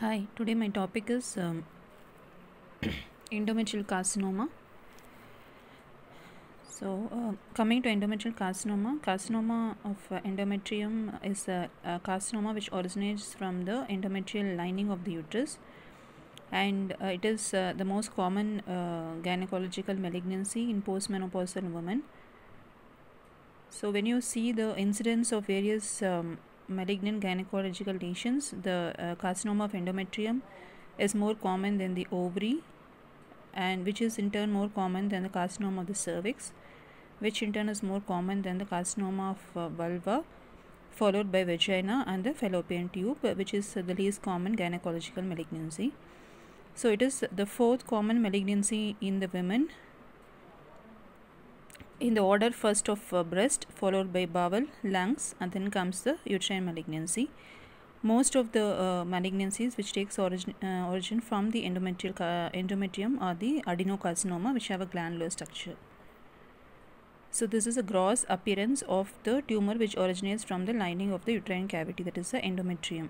Hi, today my topic is endometrial carcinoma. Coming to endometrial carcinoma, carcinoma of endometrium is a carcinoma which originates from the endometrial lining of the uterus, and it is the most common gynecological malignancy in postmenopausal women. So, when you see the incidence of various malignant gynecological lesions, the carcinoma of endometrium is more common than the ovary, and which is in turn more common than the carcinoma of the cervix, which in turn is more common than the carcinoma of vulva, followed by vagina and the fallopian tube, which is the least common gynecological malignancy. So it is the fourth common malignancy in the women, in the order first of breast, followed by bowel, lungs, and then comes the uterine malignancy. Most of the malignancies which takes origin from the endometrium are the adenocarcinoma, which have a glandular structure. So this is a gross appearance of the tumor which originates from the lining of the uterine cavity, that is the endometrium.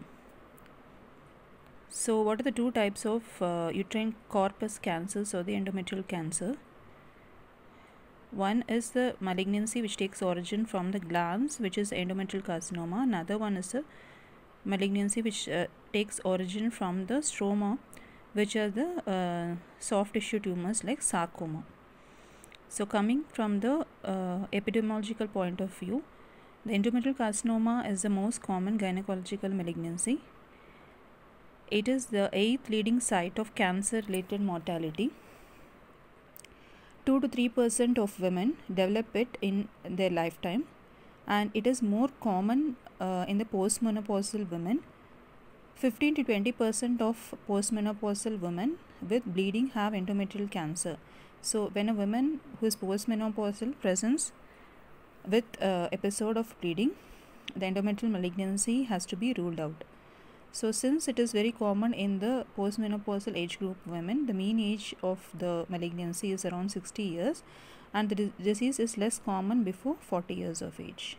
So what are the two types of uterine corpus cancers or the endometrial cancer? One is the malignancy which takes origin from the glands, which is endometrial carcinoma. Another one is a malignancy which takes origin from the stroma, which are the soft tissue tumors like sarcoma. So coming from the epidemiological point of view, the endometrial carcinoma is the most common gynecological malignancy. It is the 8th leading site of cancer-related mortality. 2 to 3% of women develop it in their lifetime, and it is more common in the postmenopausal women. 15 to 20% of postmenopausal women with bleeding have endometrial cancer. So when a woman who is postmenopausal presents with episode of bleeding, the endometrial malignancy has to be ruled out. So since it is very common in the postmenopausal age group women, the mean age of the malignancy is around 60 years, and the disease is less common before 40 years of age.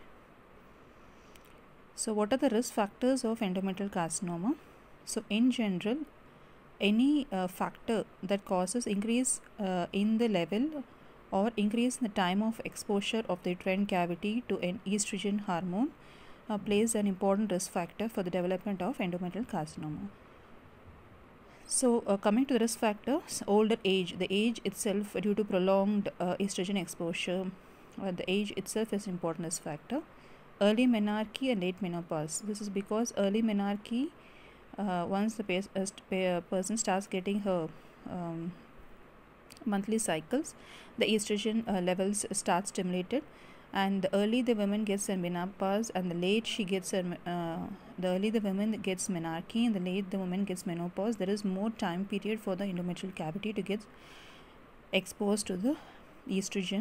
So what are the risk factors of endometrial carcinoma? So in general, any factor that causes increase in the level or increase in the time of exposure of the uterine cavity to an estrogen hormone plays an important risk factor for the development of endometrial carcinoma. So coming to the risk factors, older age, the age itself due to prolonged estrogen exposure, the age itself is an important risk factor. Early menarche and late menopause. This is because early menarche, once the person starts getting her monthly cycles, the estrogen levels start stimulated, and the early the woman gets a menopause and the late she gets the early the woman gets menarche and the late the woman gets menopause, there is more time period for the endometrial cavity to get exposed to the estrogen.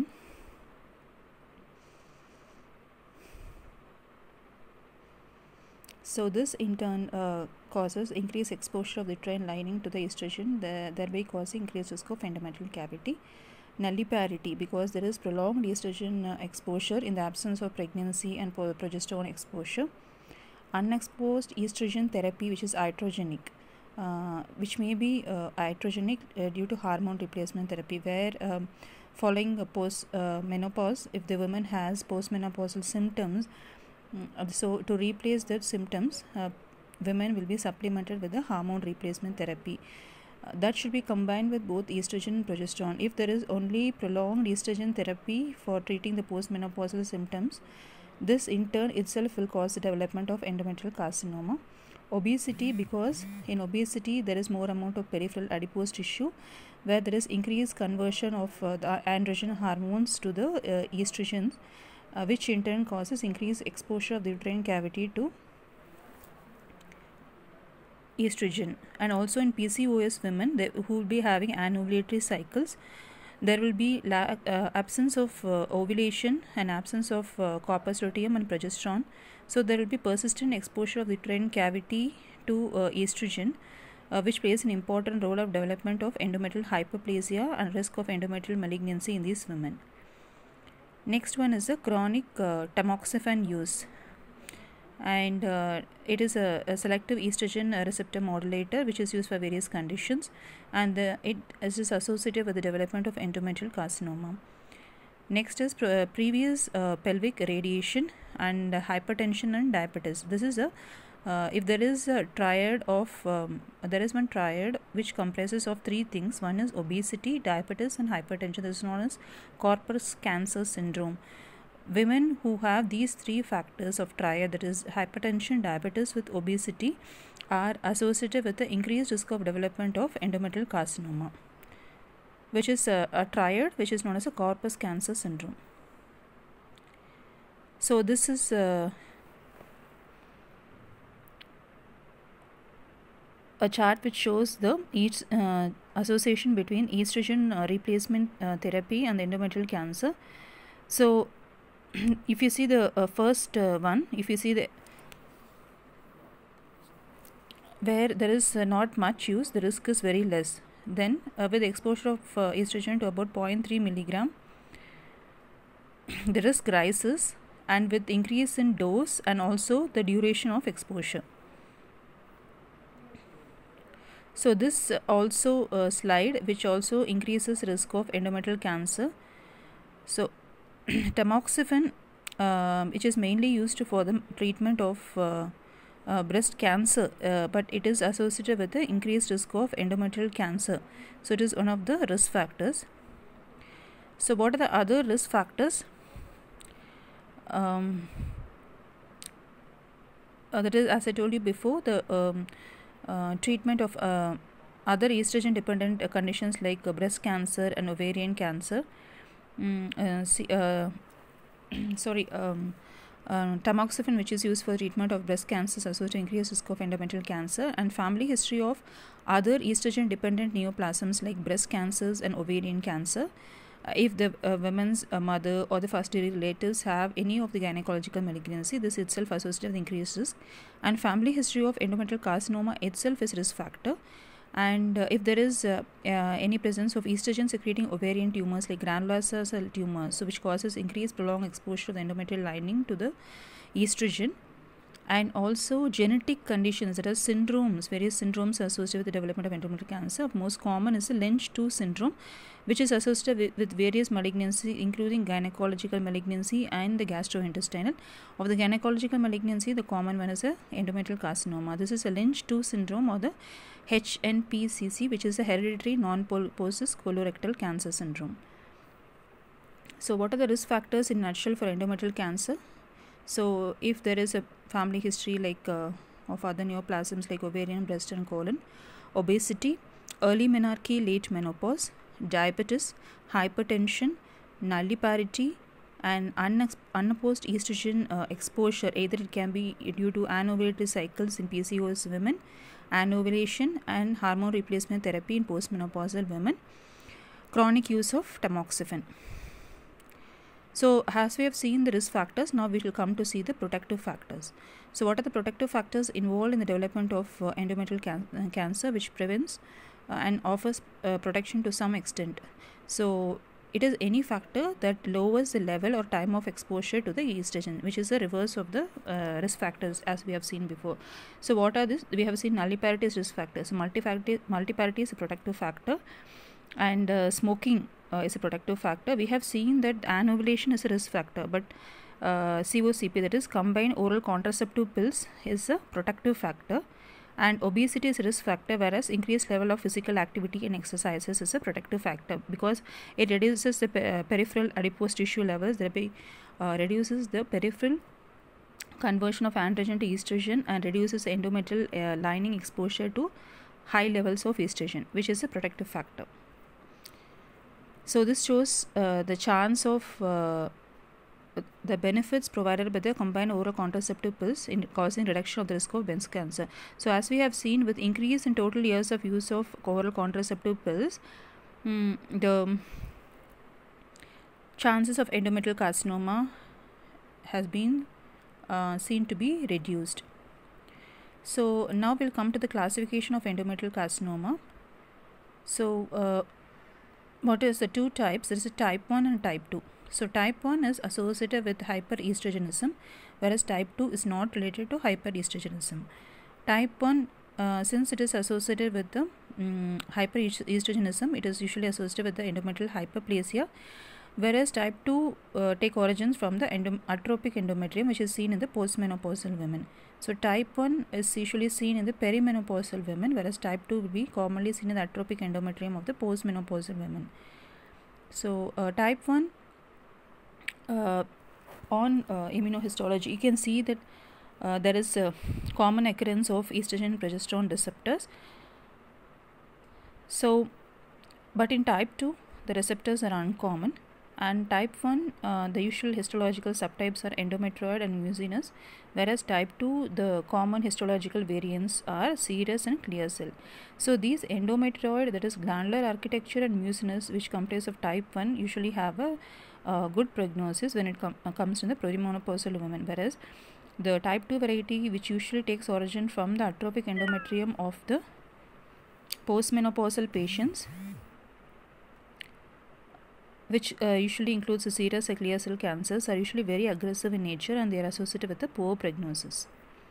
So this in turn causes increased exposure of the uterine lining to the estrogen, thereby causing increased risk of endometrial cavity. Nulliparity, because there is prolonged estrogen exposure in the absence of pregnancy and progesterone exposure. Unexposed estrogen therapy, which is iatrogenic, which may be iatrogenic due to hormone replacement therapy, where following a menopause, if the woman has postmenopausal symptoms, so to replace the symptoms, women will be supplemented with the hormone replacement therapy. That should be combined with both estrogen and progesterone. If there is only prolonged estrogen therapy for treating the postmenopausal symptoms, this in turn itself will cause the development of endometrial carcinoma. Obesity, because in obesity there is more amount of peripheral adipose tissue, where there is increased conversion of the androgen hormones to the estrogens, which in turn causes increased exposure of the uterine cavity to estrogen. And also in PCOS women who will be having anovulatory cycles, there will be absence of ovulation and absence of corpus luteum and progesterone. So there will be persistent exposure of the uterine cavity to estrogen, which plays an important role of development of endometrial hyperplasia and risk of endometrial malignancy in these women. Next one is the chronic tamoxifen use. and it is a selective estrogen receptor modulator which is used for various conditions, and it is associated with the development of endometrial carcinoma. Next is previous pelvic radiation and hypertension and diabetes. This is a if there is a triad of there is one triad which comprises of three things. One is obesity, diabetes and hypertension. This is known as corpus cancer syndrome. Women who have these three factors of triad, that is hypertension, diabetes with obesity, are associated with the increased risk of development of endometrial carcinoma, which is a triad which is known as a corpus cancer syndrome. So this is a chart which shows the association between estrogen replacement therapy and the endometrial cancer. So if you see the first one, if you see the where there is not much use, the risk is very less. Then with exposure of estrogen to about 0.3 milligram, the risk rises, and with increase in dose and also the duration of exposure. So this also slide which also increases risk of endometrial cancer. So tamoxifen, which is mainly used for the treatment of breast cancer, but it is associated with the increased risk of endometrial cancer. So it is one of the risk factors. So what are the other risk factors? That is, as I told you before, the treatment of other estrogen dependent conditions like breast cancer and ovarian cancer. Tamoxifen, which is used for treatment of breast cancer, is associated with increased risk of endometrial cancer, and family history of other estrogen dependent neoplasms like breast cancers and ovarian cancer. If the woman's mother or the first degree relatives have any of the gynecological malignancy, this itself associated with increased risk. And family history of endometrial carcinoma itself is risk factor. And if there is any presence of estrogen secreting ovarian tumors like granular cell tumors, so which causes increased prolonged exposure to the endometrial lining to the estrogen, and also genetic conditions, that are syndromes, various syndromes associated with the development of endometrial cancer. Most common is the Lynch 2 syndrome, which is associated with various malignancy, including gynecological malignancy and the gastrointestinal. Of the gynecological malignancy, the common one is a endometrial carcinoma. This is a Lynch 2 syndrome, or the HNPCC, which is a hereditary non-polyposis colorectal cancer syndrome. So what are the risk factors in a nutshell for endometrial cancer? So if there is a family history like of other neoplasms like ovarian, breast and colon, obesity, early menarche, late menopause, diabetes, hypertension, nulliparity, and unopposed estrogen exposure, either it can be due to anovulatory cycles in PCOS women, anovulation, and hormone replacement therapy in postmenopausal women, chronic use of tamoxifen. So as we have seen the risk factors, now we will come to see the protective factors. So what are the protective factors involved in the development of endometrial cancer, which prevents and offers protection to some extent? So it is any factor that lowers the level or time of exposure to the estrogen, which is the reverse of the risk factors as we have seen before. So what are these? We have seen nulliparity is risk factors. Multiparity is a protective factor, and smoking is a protective factor. We have seen that anovulation is a risk factor, but COCP, that is combined oral contraceptive pills, is a protective factor, and obesity is a risk factor, whereas increased level of physical activity and exercises is a protective factor because it reduces the peripheral adipose tissue levels, thereby reduces the peripheral conversion of androgen to estrogen, and reduces the endometrial lining exposure to high levels of estrogen, which is a protective factor. So this shows the chance of the benefits provided by the combined oral contraceptive pills in causing reduction of the risk of breast cancer. So as we have seen, with increase in total years of use of oral contraceptive pills, the chances of endometrial carcinoma has been seen to be reduced. So now we'll come to the classification of endometrial carcinoma. So what is the two types? There is a type 1 and type 2. So type 1 is associated with hyperestrogenism, whereas type 2 is not related to hyperestrogenism. Type 1, since it is associated with the hyperestrogenism, it is usually associated with the endometrial hyperplasia, whereas type 2 take origins from the atrophic endometrium, which is seen in the postmenopausal women. So type 1 is usually seen in the perimenopausal women, whereas type 2 will be commonly seen in the atrophic endometrium of the postmenopausal women. So type 1 on immunohistology, you can see that there is a common occurrence of estrogen and progesterone receptors. So, but in type 2, the receptors are uncommon, and type 1, the usual histological subtypes are endometrioid and mucinous, whereas type 2, the common histological variants are serous and clear cell. So these endometrioid, that is glandular architecture, and mucinous, which comprise of type 1, usually have a good prognosis when it comes to the perimenopausal women, whereas the type 2 variety, which usually takes origin from the atrophic endometrium of the postmenopausal patients, which usually includes the serous and clear cell cancers, are usually very aggressive in nature, and they are associated with a poor prognosis.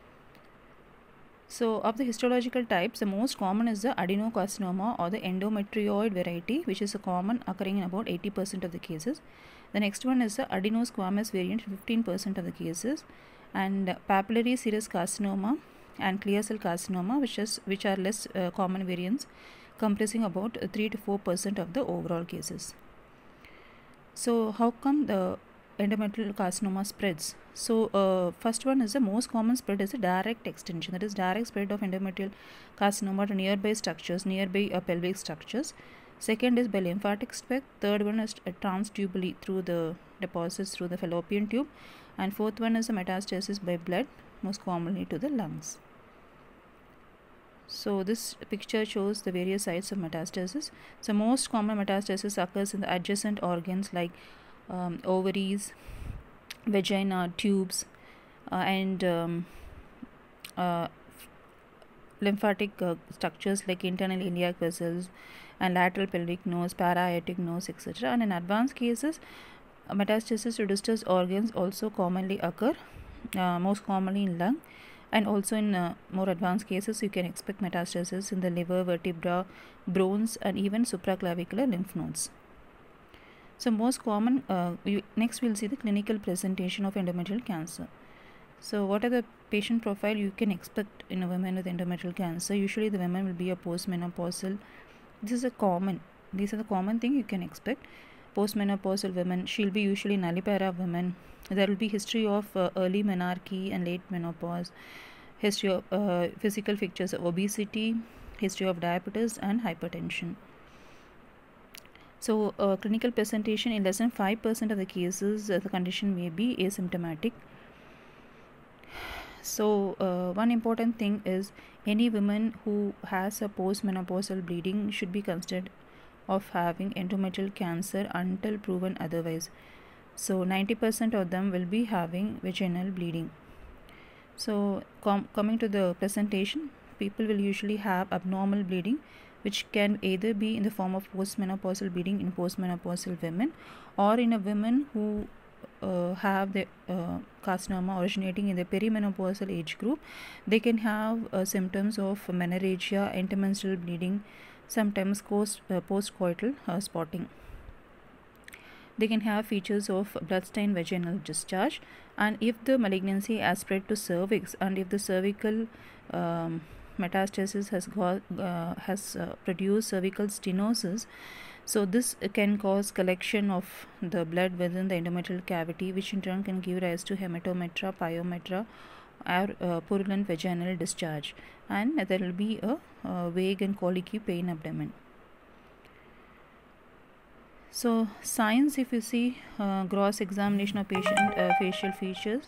So of the histological types, the most common is the adenocarcinoma or the endometrioid variety, which is a common occurring in about 80% of the cases. The next one is the adenosquamous variant, 15% of the cases, and papillary serous carcinoma and clear cell carcinoma, which are less common variants, comprising about 3 to 4% of the overall cases. So how come the endometrial carcinoma spreads? So first one is the most common spread is a direct extension, that is direct spread of endometrial carcinoma to nearby structures, nearby pelvic structures. Second is by lymphatic speck. Third one is transtubally through the deposits through the fallopian tube, and fourth one is a metastasis by blood, most commonly to the lungs. So this picture shows the various sites of metastasis. So most common metastasis occurs in the adjacent organs like ovaries, vagina, tubes, and lymphatic structures like internal iliac vessels and lateral pelvic nose, para-aortic nose, etc. And in advanced cases, metastasis to distal organs also commonly occur, most commonly in lung, and also in more advanced cases you can expect metastasis in the liver, vertebra, bones, and even supraclavicular lymph nodes. So most common, next we'll see the clinical presentation of endometrial cancer. So what are the patient profile you can expect in a woman with endometrial cancer? Usually the women will be a postmenopausal. These are the common thing you can expect. Postmenopausal women, she'll be usually nullipara women. There will be history of early menarche and late menopause, history of physical features of obesity, history of diabetes and hypertension. So clinical presentation, in less than 5% of the cases, the condition may be asymptomatic. So one important thing is any woman who has a postmenopausal bleeding should be considered of having endometrial cancer until proven otherwise. So 90% of them will be having vaginal bleeding. So coming to the presentation, people will usually have abnormal bleeding, which can either be in the form of postmenopausal bleeding in postmenopausal women, or in a women who have the carcinoma originating in the perimenopausal age group. They can have symptoms of menorrhagia, intermenstrual bleeding, sometimes postcoital spotting. They can have features of bloodstained vaginal discharge, and if the malignancy has spread to cervix, and if the cervical metastasis has produced cervical stenosis, so this can cause collection of the blood within the endometrial cavity, which in turn can give rise to hematometra, pyometra, or purulent vaginal discharge, and there will be a vague and colicky pain abdomen. So signs, if you see gross examination of patient facial features,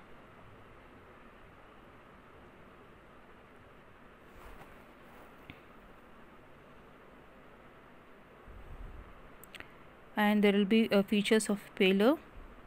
and there will be features of pallor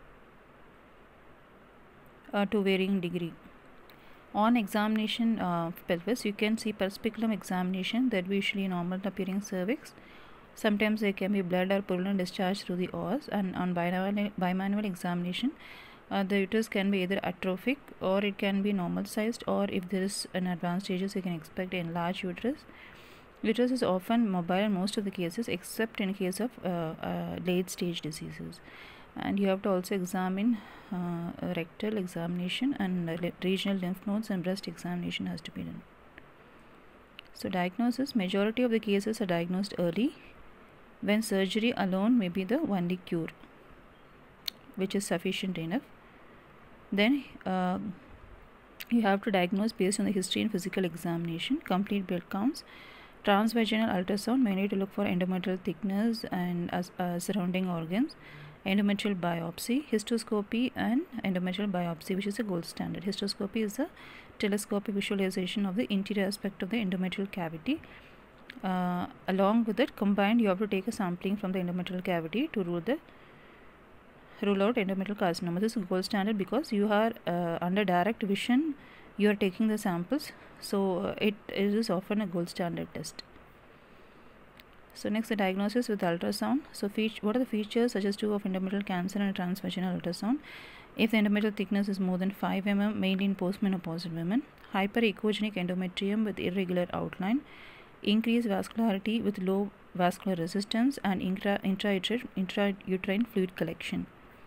to varying degree. On examination of pelvis, you can see perspiculum examination, that will be usually normal appearing cervix, Sometimes there can be blood or purulent discharge through the os, and on bimanual examination, the uterus can be either atrophic or it can be normal sized, or if there is an advanced stages, you can expect an enlarged uterus. Uterus is often mobile in most of the cases, except in case of late stage diseases. And you have to also examine a rectal examination, and regional lymph nodes and breast examination has to be done. So diagnosis, majority of the cases are diagnosed early, when surgery alone may be the only cure, which is sufficient enough. Then you have to diagnose based on the history and physical examination, complete blood counts, transvaginal ultrasound, mainly to look for endometrial thickness and surrounding organs, endometrial biopsy, histoscopy, and endometrial biopsy, which is a gold standard. Histoscopy is a telescopic visualization of the interior aspect of the endometrial cavity. Along with it, combined, you have to take a sampling from the endometrial cavity to rule out endometrial carcinoma. This is gold standard because you are under direct vision, you are taking the samples, so it is often a gold standard test. So next, the diagnosis with ultrasound. So what are the features suggestive of endometrial cancer and transvaginal ultrasound? If the endometrial thickness is more than 5 mm, mainly in postmenopausal women, hyperechogenic endometrium with irregular outline, increased vascularity with low vascular resistance, and intrauterine fluid collection.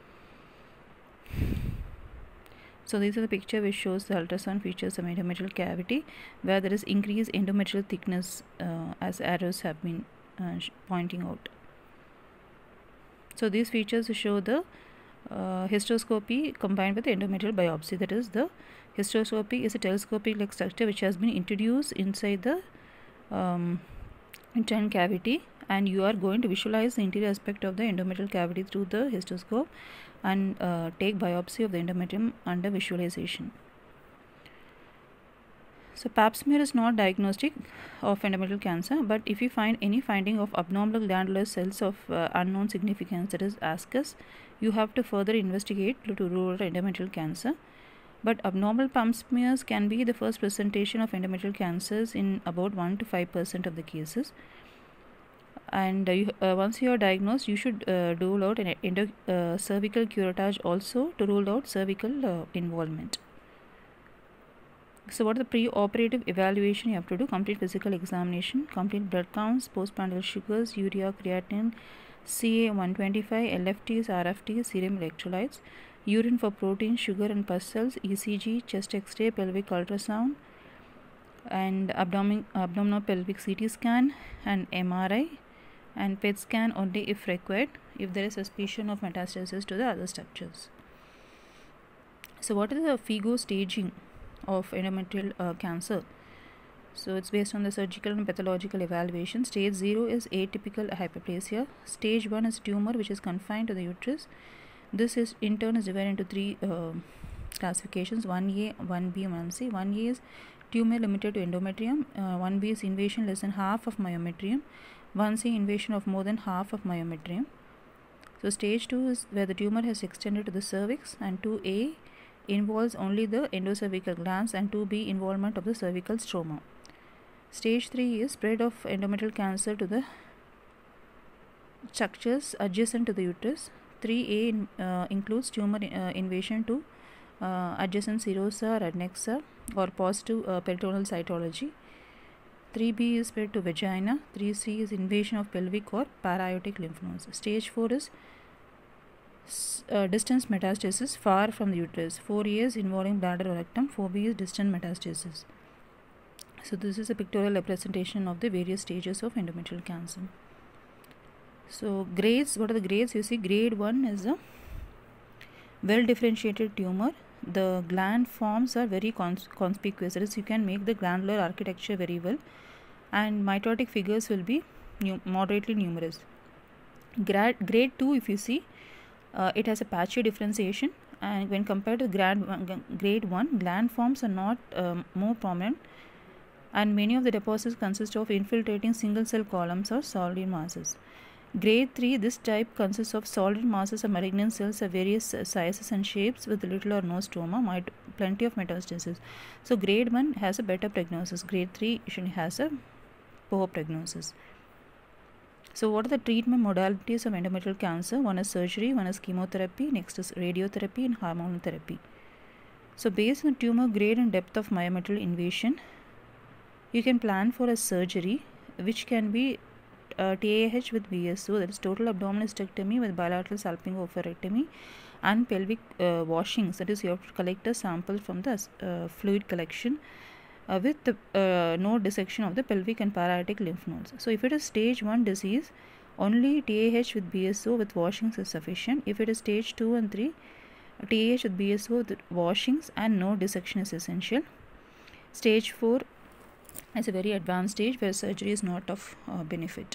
So these are the picture which shows the ultrasound features of endometrial cavity, where there is increased endometrial thickness, as arrows have been pointing out. So these features show the histoscopy combined with the endometrial biopsy. That is, the histoscopy is a telescopic like structure which has been introduced inside the uterine cavity, and you are going to visualize the interior aspect of the endometrial cavity through the histoscope and take biopsy of the endometrium under visualization. So pap smear is not diagnostic of endometrial cancer, but if you find any finding of abnormal glandular cells of unknown significance, that is ASCUS, you have to further investigate to rule out endometrial cancer. But abnormal pap smears can be the first presentation of endometrial cancers in about 1 to 5% of the cases. And once you are diagnosed, you should rule out an cervical curettage also to rule out cervical involvement. So what is the pre-operative evaluation? You have to do complete physical examination, complete blood counts, postprandial sugars, urea, creatinine, CA-125, LFTs, RFTs, serum electrolytes, urine for protein, sugar and pus cells, ECG, chest X-ray, pelvic ultrasound, and abdominal pelvic CT scan and MRI, and PET scan only if required, if there is suspicion of metastasis to the other structures. So what is the FIGO staging of endometrial cancer? So it's based on the surgical and pathological evaluation. Stage 0 is atypical hyperplasia. Stage 1 is tumor which is confined to the uterus. This is in turn is divided into 3 classifications: 1A, 1B, and 1C. 1A is tumor limited to endometrium. 1B is invasion less than half of myometrium. 1C, invasion of more than half of myometrium. So stage 2 is where the tumor has extended to the cervix, and 2A involves only the endocervical glands, and 2B involvement of the cervical stroma. Stage 3 is spread of endometrial cancer to the structures adjacent to the uterus. 3A includes tumor invasion to adjacent serosa or adnexa or positive peritoneal cytology. 3B is spread to vagina. 3C is invasion of pelvic or para-aortic lymph nodes. Stage 4 is distant metastasis far from the uterus. 4A is involving bladder or rectum. 4B is distant metastasis. So this is a pictorial representation of the various stages of endometrial cancer. So grades, what are the grades? You see, grade 1 is a well differentiated tumor. The gland forms are very conspicuous, that is, you can make the glandular architecture very well, and mitotic figures will be moderately numerous. Grade 2, if you see, it has a patchy differentiation, and when compared to grade 1, gland forms are not more prominent, and many of the deposits consist of infiltrating single cell columns or solid masses. Grade 3, this type consists of solid masses of malignant cells of various sizes and shapes with little or no stroma, plenty of metastasis. So grade 1 has a better prognosis. Grade 3 usually has a poor prognosis. So what are the treatment modalities of endometrial cancer? One is surgery, one is chemotherapy, next is radiotherapy and hormonal therapy. So based on tumor grade and depth of myometrial invasion, you can plan for a surgery which can be TAH with BSO, that is total abdominal hysterectomy with bilateral salpingo-oophorectomy, and pelvic washings, that is you have to collect a sample from the fluid collection with the node dissection of the pelvic and parietic lymph nodes. So if it is stage 1 disease, only TAH with BSO with washings is sufficient. If it is stage 2 and 3, TAH with BSO with washings and node dissection is essential. Stage 4 is a very advanced stage where surgery is not of benefit.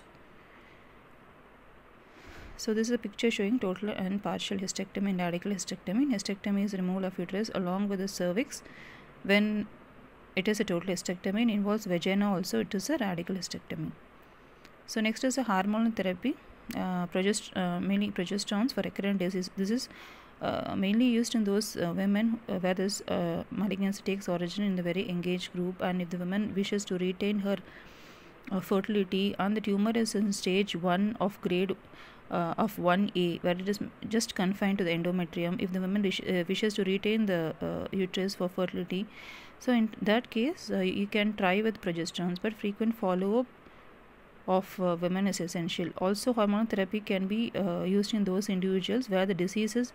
So this is a picture showing total and partial hysterectomy and radical hysterectomy. Hysterectomy is removal of uterus along with the cervix. When it is a total hysterectomy and involves vagina also, it is a radical hysterectomy. So next is a hormonal therapy, mainly progesterones for recurrent disease. This is mainly used in those women where this malignancy takes origin in the very engaged group, and if the woman wishes to retain her fertility and the tumor is in stage 1 of grade of 1A, where it is just confined to the endometrium, if the woman wishes to retain the uterus for fertility, so in that case you can try with progesterones, but frequent follow-up of women is essential. Also hormonal therapy can be used in those individuals where the disease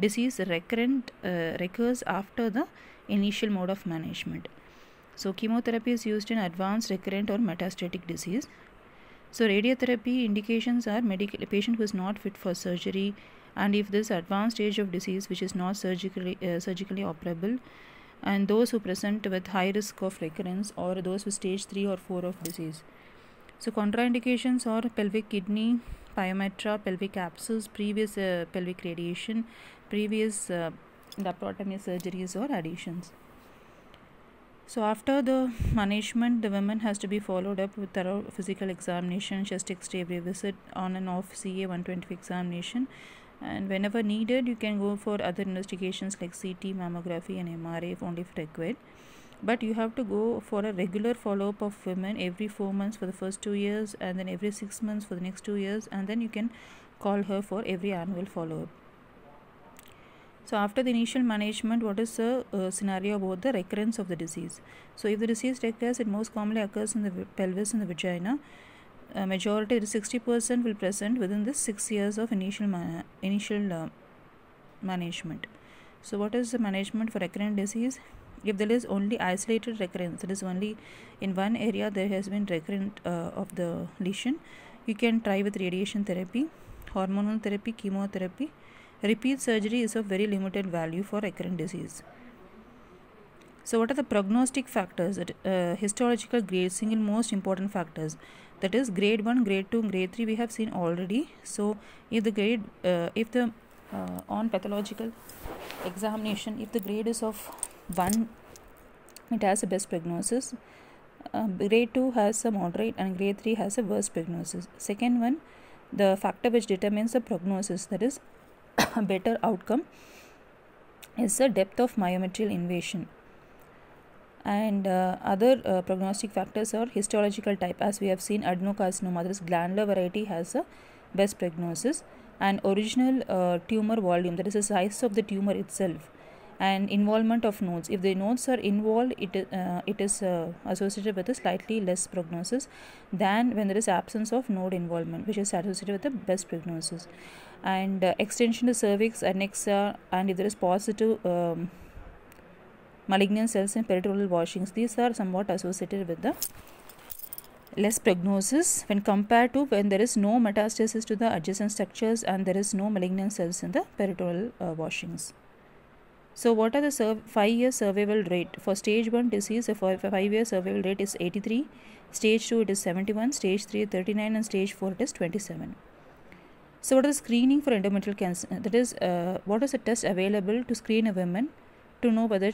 recurs after the initial mode of management. So chemotherapy is used in advanced, recurrent or metastatic disease. So radiotherapy indications are patient who is not fit for surgery, and if this advanced stage of disease which is not surgically operable, and those who present with high risk of recurrence, or those with stage 3 or 4 of disease. So contraindications are pelvic kidney, pyometra, pelvic abscess, previous pelvic radiation, previous laparotomy surgeries or additions. So after the management, the woman has to be followed up with thorough physical examination, chest X-ray every visit, on and off CA 120 examination, and whenever needed you can go for other investigations like CT, mammography and MRI if required. But you have to go for a regular follow-up of women every 4 months for the first 2 years, and then every 6 months for the next 2 years, and then you can call her for every annual follow-up. So after the initial management, what is the scenario about the recurrence of the disease? So if the disease recurs, it most commonly occurs in the pelvis and the vagina. Majority, 60% will present within the 6 years of initial management. So what is the management for recurrent disease? If there is only isolated recurrence, that is only in one area there has been recurrent of the lesion, you can try with radiation therapy, hormonal therapy, chemotherapy. Repeat surgery is of very limited value for recurrent disease. So what are the prognostic factors? Histological grade, single most important factors, that is grade 1, grade 2, grade 3 we have seen already. So if the grade on pathological examination, if the grade is of 1, it has the best prognosis. Grade 2 has a moderate and grade 3 has a worse prognosis. Second one, the factor which determines the prognosis, that is a better outcome, is the depth of myometrial invasion. And other prognostic factors are histological type, as we have seen adenocarcinoma, that is glandular variety, has a best prognosis, and original tumor volume, that is the size of the tumor itself, and involvement of nodes. If the nodes are involved, it is associated with a slightly less prognosis than when there is absence of node involvement, which is associated with the best prognosis. And extension to cervix, adnexa, and if there is positive malignant cells in peritoneal washings, these are somewhat associated with the less prognosis when compared to when there is no metastasis to the adjacent structures and there is no malignant cells in the peritoneal washings. So what are the 5-year survival rate? For stage 1 disease, a 5-year survival rate is 83, stage 2 it is 71, stage 3 39, and stage 4 it is 27. So what is screening for endometrial cancer? That is, what is the test available to screen a woman to know whether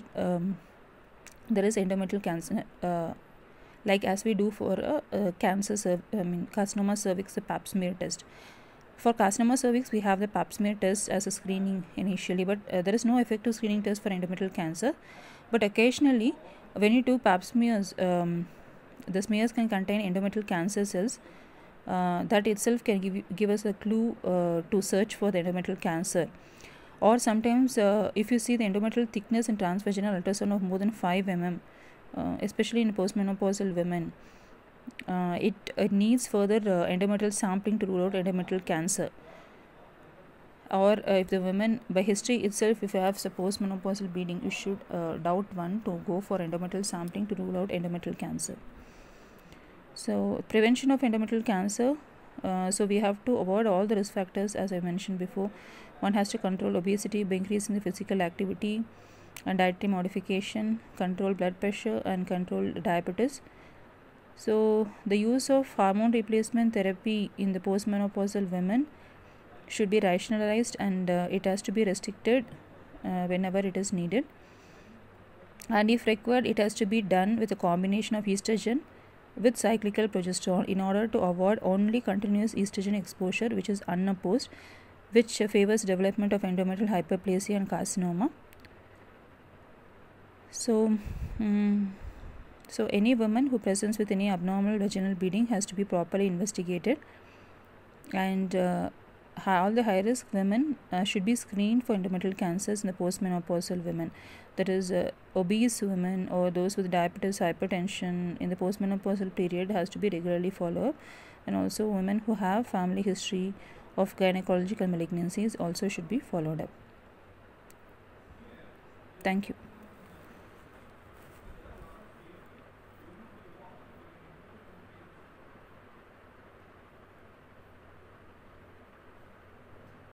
there is endometrial cancer, like as we do for carcinoma cervix, the pap smear test. For carcinoma cervix, we have the pap smear test as a screening initially, but there is no effective screening test for endometrial cancer. But occasionally, when you do pap smears, the smears can contain endometrial cancer cells, that itself can give us a clue to search for the endometrial cancer. Or sometimes if you see the endometrial thickness in transvaginal ultrasound of more than 5 mm, especially in postmenopausal women, it needs further endometrial sampling to rule out endometrial cancer. Or if the women by history itself, if you have suppose menopausal bleeding, you should doubt one to go for endometrial sampling to rule out endometrial cancer. So prevention of endometrial cancer, so we have to avoid all the risk factors as I mentioned before. One has to control obesity by increasing the physical activity and dietary modification, control blood pressure and control diabetes. So the use of hormone replacement therapy in the postmenopausal women should be rationalized, and it has to be restricted whenever it is needed, and if required it has to be done with a combination of estrogen with cyclical progesterone in order to avoid only continuous estrogen exposure which is unopposed, which favors development of endometrial hyperplasia and carcinoma. So any woman who presents with any abnormal vaginal bleeding has to be properly investigated, and all the high risk women should be screened for endometrial cancers in the postmenopausal women, that is obese women or those with diabetes, hypertension in the postmenopausal period has to be regularly followed up, and also women who have family history of gynecological malignancies also should be followed up. Thank you.